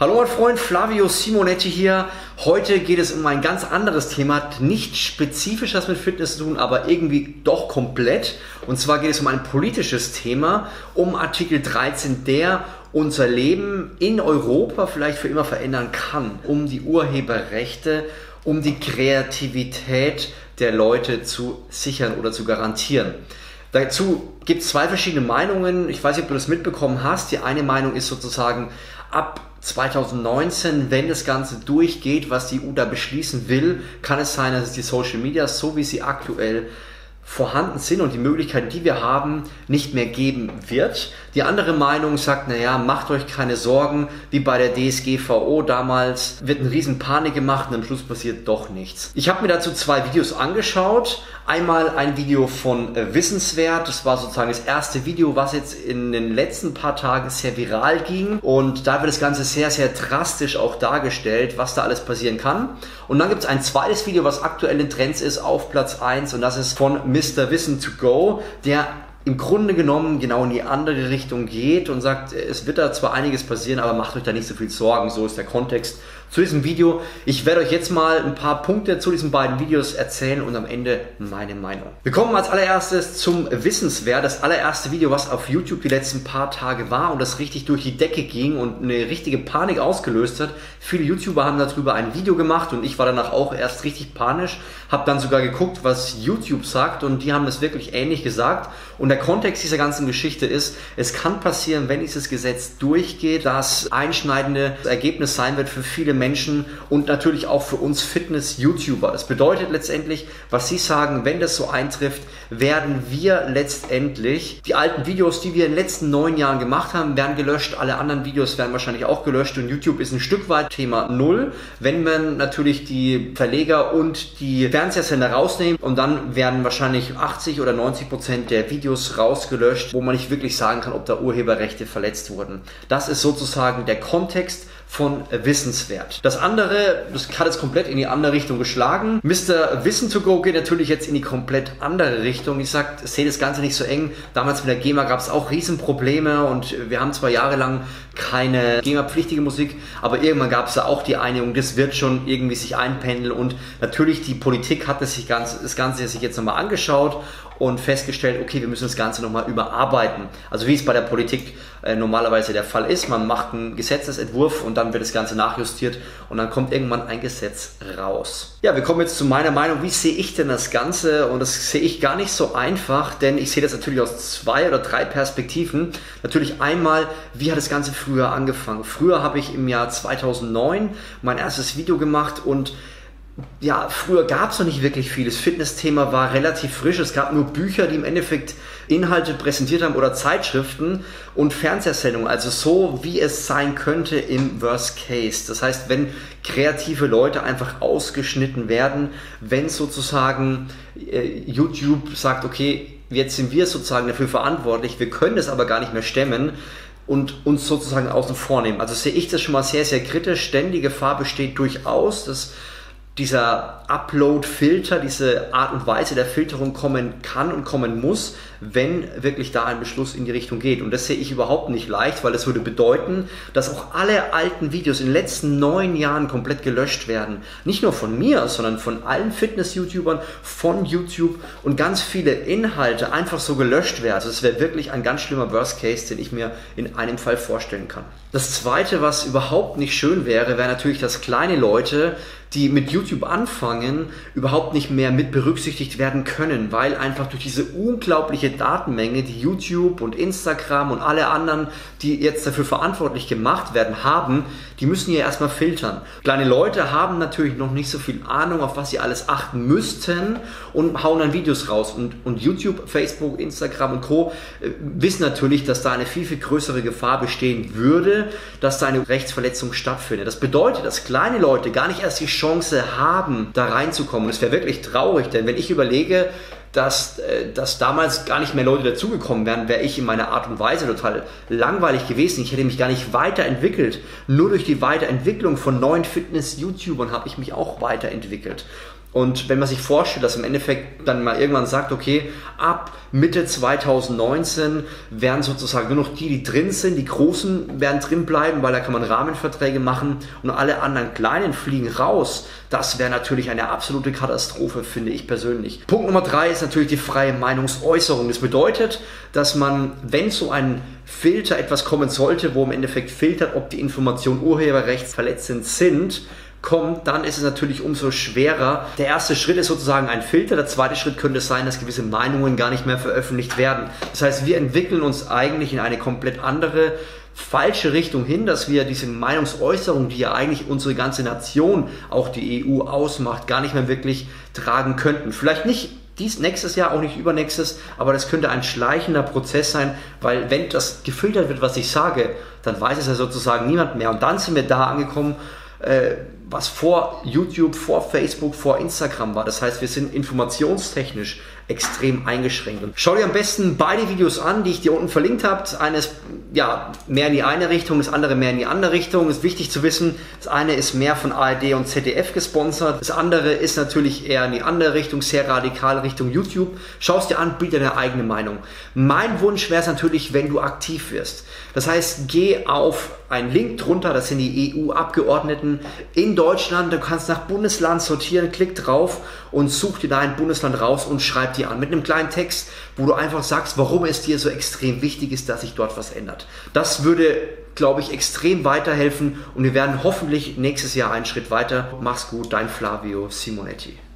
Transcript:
Hallo mein Freund, Flavio Simonetti hier. Heute geht es um ein ganz anderes Thema, hat nicht spezifisch was mit Fitness zu tun, aber irgendwie doch komplett. Und zwar geht es um ein politisches Thema, um Artikel 13, der unser Leben in Europa vielleicht für immer verändern kann, um die Urheberrechte, um die Kreativität der Leute zu sichern oder zu garantieren. Dazu gibt es zwei verschiedene Meinungen. Ich weiß nicht, ob du das mitbekommen hast. Die eine Meinung ist sozusagen, ab 2019, wenn das Ganze durchgeht, was die EU da beschließen will, kann es sein, dass es die Social Media, so wie sie aktuell vorhanden sind und die Möglichkeiten, die wir haben, nicht mehr geben wird. Die andere Meinung sagt, naja, macht euch keine Sorgen, wie bei der DSGVO damals, wird eine riesen Panik gemacht und am Schluss passiert doch nichts. Ich habe mir dazu zwei Videos angeschaut. Einmal ein Video von Wissenswert, das war sozusagen das erste Video, was jetzt in den letzten paar Tagen sehr viral ging, und da wird das Ganze sehr, sehr drastisch auch dargestellt, was da alles passieren kann. Und dann gibt es ein zweites Video, was aktuell in Trends ist, auf Platz 1, und das ist von Mr. Wissen to Go, der im Grunde genommen genau in die andere Richtung geht und sagt, es wird da zwar einiges passieren, aber macht euch da nicht so viel Sorgen. So ist der Kontext zu diesem Video. Ich werde euch jetzt mal ein paar Punkte zu diesen beiden Videos erzählen und am Ende meine Meinung. Wir kommen als allererstes zum Wissenswert. Das allererste Video, was auf YouTube die letzten paar Tage war und das richtig durch die Decke ging und eine richtige Panik ausgelöst hat. Viele YouTuber haben darüber ein Video gemacht und ich war danach auch erst richtig panisch, habe dann sogar geguckt, was YouTube sagt, und die haben das wirklich ähnlich gesagt. Und der Kontext dieser ganzen Geschichte ist, es kann passieren, wenn dieses Gesetz durchgeht, dass einschneidende Ergebnis sein wird für viele Menschen und natürlich auch für uns Fitness-YouTuber. Das bedeutet letztendlich, was sie sagen, wenn das so eintrifft, werden wir letztendlich die alten Videos, die wir in den letzten 9 Jahren gemacht haben, werden gelöscht. Alle anderen Videos werden wahrscheinlich auch gelöscht, und YouTube ist ein Stück weit Thema Null, wenn man natürlich die Verleger und die Fernsehsender rausnimmt, und dann werden wahrscheinlich 80 oder 90% der Videos rausgelöscht, wo man nicht wirklich sagen kann, ob da Urheberrechte verletzt wurden. Das ist sozusagen der Kontext von Wissenswert. Das andere, das hat jetzt komplett in die andere Richtung geschlagen. Mr. Wissen to Go geht natürlich jetzt in die komplett andere Richtung. Ich sehe das Ganze nicht so eng. Damals mit der GEMA gab es auch Riesenprobleme, und wir haben zwar jahrelang keine GEMA-pflichtige Musik, aber irgendwann gab es da auch die Einigung, das wird schon irgendwie sich einpendeln, und natürlich die Politik hat das Ganze sich jetzt nochmal angeschaut und festgestellt, okay, wir müssen das Ganze nochmal überarbeiten. Also wie es bei der Politik normalerweise der Fall ist, man macht einen Gesetzesentwurf und dann wird das Ganze nachjustiert und dann kommt irgendwann ein Gesetz raus. Ja, wir kommen jetzt zu meiner Meinung, wie sehe ich denn das Ganze, und das sehe ich gar nicht so einfach, denn ich sehe das natürlich aus 2 oder 3 Perspektiven. Natürlich einmal, wie hat das Ganze früher angefangen? Früher habe ich im Jahr 2009 mein erstes Video gemacht, und ja, früher gab es noch nicht wirklich viel. Das Fitnessthema war relativ frisch. Es gab nur Bücher, die im Endeffekt Inhalte präsentiert haben, oder Zeitschriften und Fernsehsendungen. Also so, wie es sein könnte im Worst Case. Das heißt, wenn kreative Leute einfach ausgeschnitten werden, wenn sozusagen YouTube sagt, okay, jetzt sind wir sozusagen dafür verantwortlich, wir können das aber gar nicht mehr stemmen und uns sozusagen außen vor nehmen. Also sehe ich das schon mal sehr, sehr kritisch, denn die Gefahr besteht durchaus, dass dieser Upload-Filter, diese Art und Weise der Filterung kommen kann und kommen muss, wenn wirklich da ein Beschluss in die Richtung geht. Und das sehe ich überhaupt nicht leicht, weil das würde bedeuten, dass auch alle alten Videos in den letzten 9 Jahren komplett gelöscht werden. Nicht nur von mir, sondern von allen Fitness-YouTubern, von YouTube, und ganz viele Inhalte einfach so gelöscht werden. Also es wäre wirklich ein ganz schlimmer Worst-Case, den ich mir in einem Fall vorstellen kann. Das Zweite, was überhaupt nicht schön wäre, wäre natürlich, dass kleine Leute, die mit YouTube anfangen, überhaupt nicht mehr mit berücksichtigt werden können, weil einfach durch diese unglaubliche Datenmenge, die YouTube und Instagram und alle anderen, die jetzt dafür verantwortlich gemacht werden, haben, die müssen ja erstmal filtern. Kleine Leute haben natürlich noch nicht so viel Ahnung, auf was sie alles achten müssten, und hauen dann Videos raus. Und YouTube, Facebook, Instagram und Co. wissen natürlich, dass da eine viel, viel größere Gefahr bestehen würde, dass da eine Rechtsverletzung stattfindet. Das bedeutet, dass kleine Leute gar nicht erst die Chance haben, da reinzukommen. Und es wäre wirklich traurig, denn wenn ich überlege, dass damals gar nicht mehr Leute dazugekommen wären, wäre ich in meiner Art und Weise total langweilig gewesen. Ich hätte mich gar nicht weiterentwickelt. Nur durch die Weiterentwicklung von neuen Fitness-YouTubern habe ich mich auch weiterentwickelt. Und wenn man sich vorstellt, dass im Endeffekt dann mal irgendwann sagt, okay, ab Mitte 2019 werden sozusagen nur noch die drin sind, die Großen werden drin bleiben, weil da kann man Rahmenverträge machen und alle anderen Kleinen fliegen raus. Das wäre natürlich eine absolute Katastrophe, finde ich persönlich. Punkt Nummer 3 ist natürlich die freie Meinungsäußerung. Das bedeutet, dass man, wenn so ein Filter etwas kommen sollte, wo im Endeffekt filtert, ob die Informationen urheberrechtsverletzend sind, kommt, dann ist es natürlich umso schwerer. Der erste Schritt ist sozusagen ein Filter, der zweite Schritt könnte sein, dass gewisse Meinungen gar nicht mehr veröffentlicht werden. Das heißt, wir entwickeln uns eigentlich in eine komplett andere, falsche Richtung hin, dass wir diese Meinungsäußerung, die ja eigentlich unsere ganze Nation, auch die EU ausmacht, gar nicht mehr wirklich tragen könnten. Vielleicht nicht nächstes Jahr, auch nicht übernächstes, aber das könnte ein schleichender Prozess sein, weil wenn das gefiltert wird, was ich sage, dann weiß es ja sozusagen niemand mehr. Und dann sind wir da angekommen, was vor YouTube, vor Facebook, vor Instagram war. Das heißt, wir sind informationstechnisch extrem eingeschränkt. Und schau dir am besten beide Videos an, die ich dir unten verlinkt habe. Das eine ist ja mehr in die eine Richtung, das andere mehr in die andere Richtung. Ist wichtig zu wissen, das eine ist mehr von ARD und ZDF gesponsert. Das andere ist natürlich eher in die andere Richtung, sehr radikal Richtung YouTube. Schau es dir an, biete deine eigene Meinung. Mein Wunsch wäre es natürlich, wenn du aktiv wirst. Das heißt, geh auf einen Link drunter, das sind die EU-Abgeordneten in Deutschland. Du kannst nach Bundesland sortieren, klick drauf und such dir dein Bundesland raus und schreib dir an mit einem kleinen Text, wo du einfach sagst, warum es dir so extrem wichtig ist, dass sich dort was ändert. Das würde, glaube ich, extrem weiterhelfen und wir werden hoffentlich nächstes Jahr einen Schritt weiter. Mach's gut, dein Flavio Simonetti.